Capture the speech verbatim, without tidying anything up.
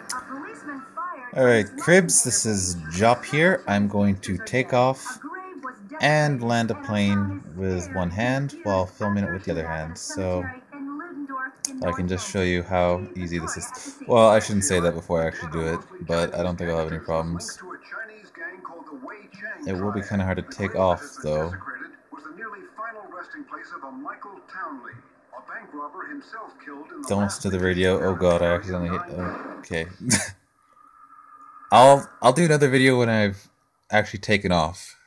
Alright, Cribs, this is Jop here. I'm going to take off and land a plane with one hand while filming it with the other hand. So I can just show you how easy this is. Well, I shouldn't say that before I actually do it, but I don't think I'll have any problems. It will be kind of hard to take off, though. Don't listen to the radio. Oh god, I accidentally hit... Okay. I'll, I'll do another video when I've actually taken off.